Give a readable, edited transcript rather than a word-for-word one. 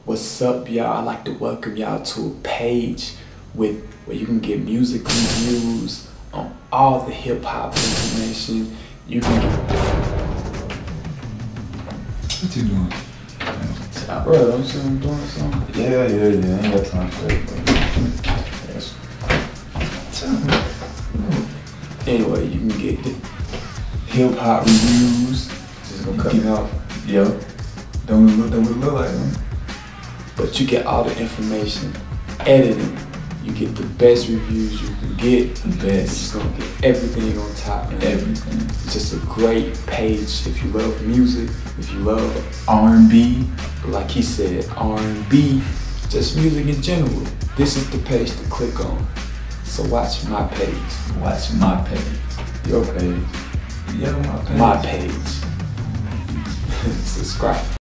What's up, y'all? I'd like to welcome y'all to a page where you can get music reviews on all the hip hop information. You can What you doing? bro, don't you see I'm doing something? Yeah. I ain't got time for that, bro. Yes. Anyway, you can get the hip hop reviews. Just gonna cut me off. Yo. Don't look that what it look like, man. But you get all the information, editing. You get the best reviews you can get. The best. You're gonna get everything on top, man. Everything. It's just a great page if you love music, if you love R&B. like he said, R&B, just music in general. This is the page to click on. So watch my page. Watch my page. Your page. Yeah, my page. My page. Subscribe.